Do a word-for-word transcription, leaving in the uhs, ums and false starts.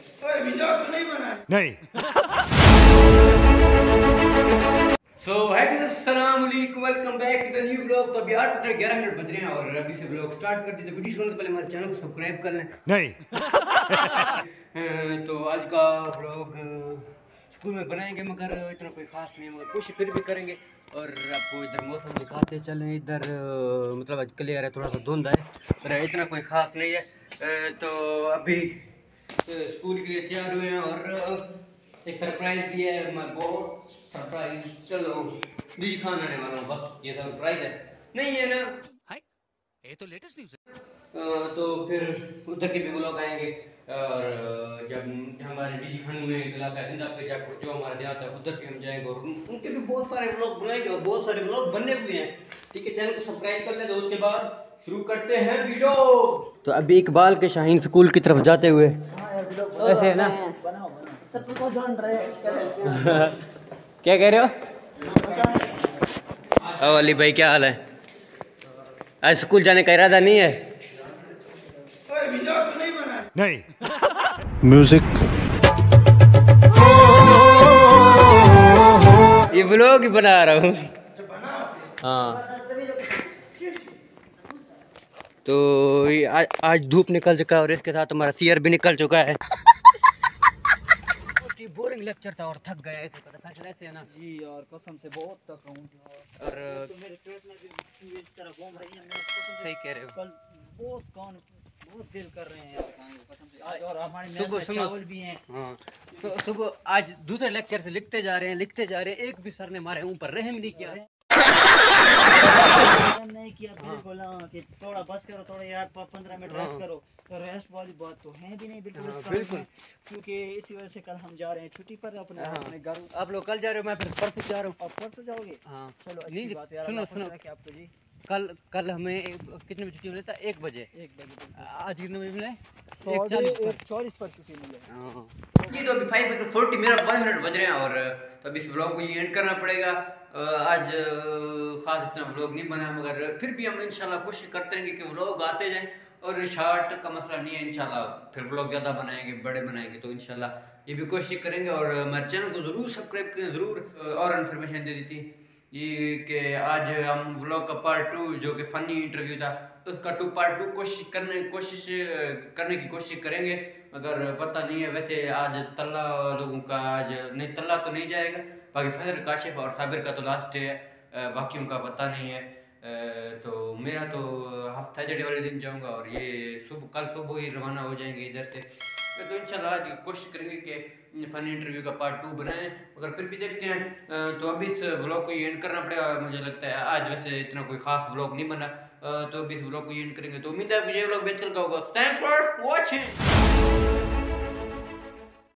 नहीं। सो अस्सलाम वालेकुम, welcome back to the new blog. तो अभी आठ बजे ग्यारह मिनट बज रहे हैं और अभी से ब्लॉग स्टार्ट कर दीजिए। वीडियो शुरू से पहले हमारे चैनल को सब्सक्राइब कर लें। नहीं। तो आज का ब्लॉग स्कूल में बनाएंगे मगर इतना कोई खास नहीं, मगर कोशिश फिर भी करेंगे। और आपको इधर मौसम दिखाते चलें। इधर मतलब आज क्लियर है, थोड़ा सा धुंध है पर इतना कोई खास नहीं है। तो अभी स्कूल के लिए तैयार हुए हैं और एक सरप्राइज भी है। मैं बहुत सरप्राइज, चलो दी खान आने वाला हूँ, बस ये सरप्राइज है नहीं है ना। ये तो लेटेस्ट न्यूज़ है। तो फिर उधर के भी व्लॉग आएंगे और जब हमारे डीजी खान में इलाका जिंदा पे जब जो हमारा देहात है उधर भी हम जाएंगे और उनके भी बहुत सारे व्लॉग बनाएंगे और बहुत सारे व्लॉग बनने हुए हैं। ठीक है, चैनल को सब्सक्राइब कर ले। तो उसके बाद शुरू करते हैं वीडियो। तो अभी इकबाल के शाहीन स्कूल की तरफ जाते हुए ऐसे है ना। क्या कह रहे हो? ओ अली भाई, क्या हाल है? आज स्कूल जाने का इरादा नहीं है? नहीं। म्यूजिक। ये व्लॉग ही बना रहा हूँ। हाँ, तो आज, आज धूप निकल चुका है और इसके साथ हमारा सीयर भी निकल चुका है। बोरिंग लेक्चर था और थक गया ऐसे, पता ऐसे है ना जी। और कसम से बहुत थका हूँ और तो मेरे पेट में भी इस तरह घूम रही है। सही कह रहे हो, कल बहुत कान बहुत दिल कर रहे हैं यार खाने को कसम से। आज और हमारे मेस में चावल भी हैं। हाँ, तो सुबह आज दूसरे लेक्चर से लिखते जा रहे हैं लिखते जा रहे हैं, एक भी सर ने हमारे ऊपर रहम नहीं किया नहीं किया। बिल्कुल हाँ, कि थोड़ा बस करो, थोड़ा यार पंद्रह मिनट रेस्ट करो। तो रेस्ट वाली बात तो है भी नहीं बिल्कुल इसका, बिल्कुल। क्योंकि इसी वजह से कल हम जा रहे हैं छुट्टी पर अपने अपने घर। आप लोग कल जा रहे हो, मैं फिर परसों जा रहा हूँ। आप परसों जाओगे? हाँ चलो, नहीं बात यार। सुनो सुनो कि आपको जी कल कल हमें कितने बजे छुट्टी मिले था? एक बजे। एक बजे। आज कितने बजे मिले? एक चालीस पर छुट्टी मिले। जी, तो अभी फाइव बजे फोर्टी मेरा वन मिनट बज रहे हैं और तो अभी इस व्लॉग को एंड करना पड़ेगा। आज खास इतना व्लॉग नहीं बना मगर फिर भी हम इंशाल्लाह कोशिश करते रहेंगे कि व्लॉग आते जाएं और शॉर्ट का मसला नहीं है। इंशाल्लाह फिर व्लॉग ज़्यादा बनाएंगे, बड़े बनाएंगे तो इंशाल्लाह ये भी कोशिश करेंगे। और मेरे चैनल को ज़रूर सब्सक्राइब करें, ज़रूर। और इन्फॉर्मेशन दे दी थी ये कि आज हम व्लॉग का पार्ट टू जो कि फ़नी इंटरव्यू था उसका टू पार्ट टू कोशिश करने कोशिश करने की कोशिश करेंगे मगर पता नहीं है। वैसे आज तल्ला लोगों का आज नहीं, तल्ला तो नहीं जाएगा, बाकी फजर काशिफ और साबिर का तो लास्ट डे है, बाकियों का पता नहीं है। तो मेरा तो हफ्ता सैटरडे वाले दिन जाऊंगा और ये सुबह कल सुबह ही रवाना हो जाएंगे इधर से। तो इंशाल्लाह आज कोशिश करेंगे कि फनी इंटरव्यू का पार्ट टू बनाएं मगर फिर भी देखते हैं। तो अभी इस व्लॉग को एंड करना पड़ेगा मुझे लगता है। आज वैसे इतना कोई खास व्लॉग नहीं बना, तो अभी इस व्लॉग को एंड करेंगे। तो उम्मीद है मुझे व्लॉग बेहतर लगा होगा। Thanks for watching.